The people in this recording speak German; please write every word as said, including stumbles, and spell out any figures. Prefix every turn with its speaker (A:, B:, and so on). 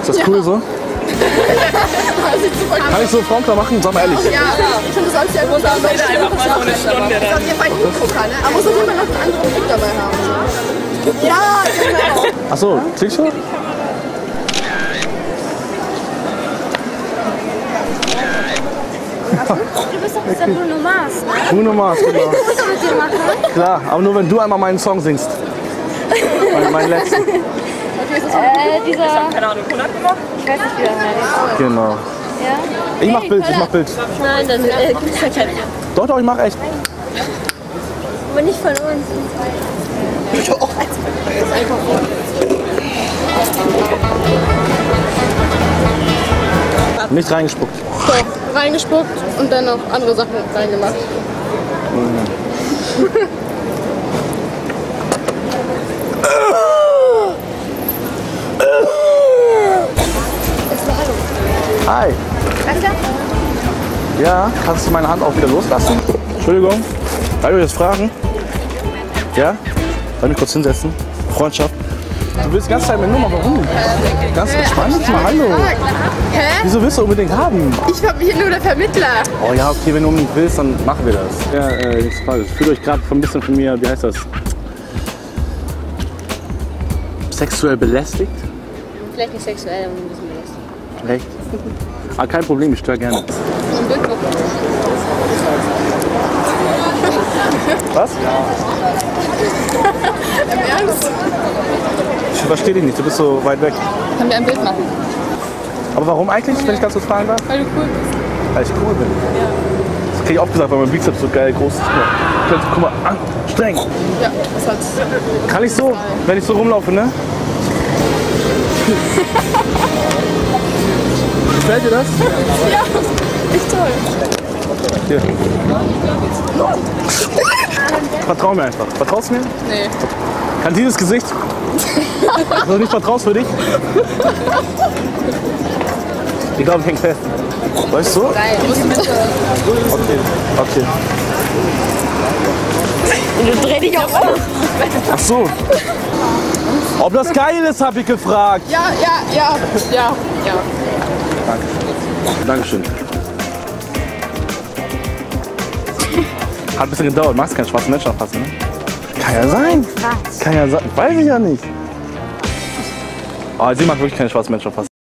A: Ist das cool so?
B: Das sieht super
A: Kann ich so Frauenklar machen? Sag mal ehrlich.
B: Ja, ich finde das alles ja gut.
C: einfach mal so eine Stunde
B: Das ist auf jeden Fall ein Hingucker, ne? Aber muss auf jeden Fall noch einen anderen Blick dabei haben. Ne? Ja, genau.
A: Achso, klickst du?
D: Du bist doch dieser Bruno Mars, ne?
A: Bruno Mars, genau.
D: Ich muss doch mit dir machen.
A: Klar, aber nur wenn du einmal meinen Song singst. Mein, meinen letzten.
D: Äh, dieser...
C: Ich hab keine Ahnung, hundert gemacht?
D: Ich weiß nicht, wie er heißt.
A: Genau.
D: Ja?
A: Ich mach Bild, ich mach Bild.
D: Nein, dann äh, gibt's ja kein...
A: Doch, doch, ich mach echt.
D: Aber nicht von uns.
A: Nicht reingespuckt.
B: So, reingespuckt und dann noch andere Sachen reingemacht.
A: Hi.
D: Danke.
A: Ja, kannst du meine Hand auch wieder loslassen? Entschuldigung. Darf ich jetzt fragen? Ja? Darf ich mich kurz hinsetzen? Freundschaft. Du willst die ganze Zeit meine Nummer, warum? Ganz entspannt mal, hallo.
B: Hä?
A: Wieso willst du unbedingt haben?
B: Ich bin hier nur der Vermittler.
A: Oh ja, okay, wenn du unbedingt willst, dann machen wir das. Ja, äh, nichts falsch. Fühlt euch gerade ein bisschen von mir, wie heißt das? Sexuell belästigt?
D: Vielleicht nicht sexuell, aber ein bisschen belästigt.
A: Echt? Ah, kein Problem, ich störe gerne.
B: Ein Bild machen.
A: Was?
B: Im Ernst?
A: Ich verstehe dich nicht, du bist so weit weg.
B: Können wir ein Bild machen?
A: Aber warum eigentlich, wenn ich ganz kurz fragen darf?
B: Weil du cool bist.
A: Weil ich cool bin. Das krieg ich oft gesagt, weil mein Bizeps so geil groß ist. Guck mal, guck mal an, streng.
B: Ja, das hat...
A: Kann ich so, wenn ich so rumlaufe, ne? Gefällt dir das?
B: Ja, echt toll.
A: Hier. Vertrau mir einfach. Vertraust du mir?
B: Nee.
A: Kann dieses Gesicht? Ist das nicht vertraust für dich? Ich glaube, ich häng fest. Weißt du?
B: Geil. Du musst mit.
A: Okay. Okay.
D: Dreh dich auch um.
A: Ach so. Ob das geil ist, habe ich gefragt.
B: Ja, ja, ja, ja, ja.
A: Danke. Dankeschön. Hat ein bisschen gedauert. Magst keinen schwarzen Menschen anfassen, ne? Kann ja sein.
D: Was?
A: Kann ja sein. Weiß ich ja nicht. Aber sie mag wirklich keine schwarzen Menschen anfassen.